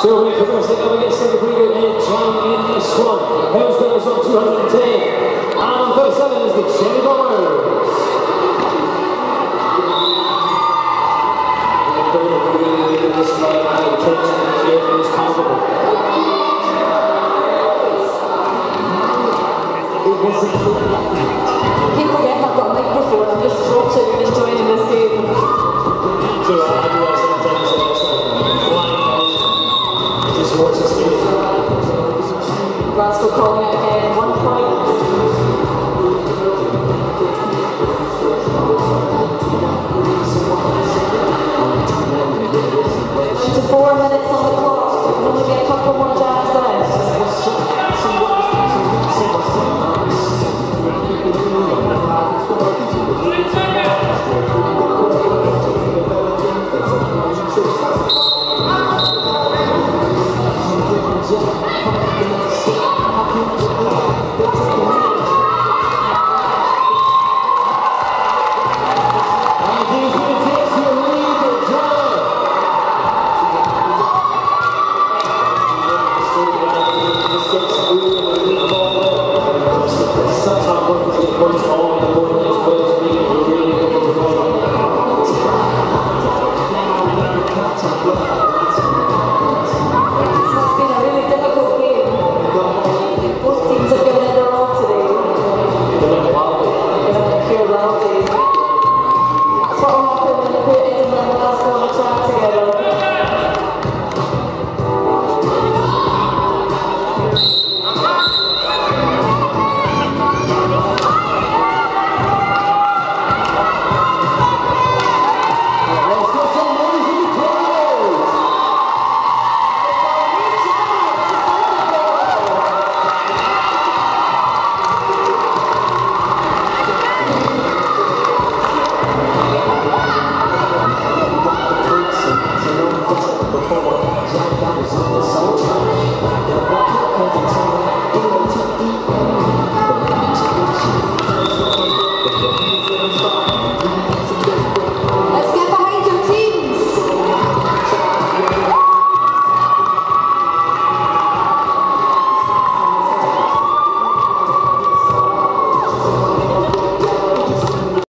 So we're going to get set a pretty good edge in this one. Hills goes on 210. And on 37 is the Cherry Bombers. This line out of the is palpable. Keep forgetting I've got a microphone, I'm just watching and enjoying this game. So I do that sometimes in this one. Just watch this game. Glasgow calling it again.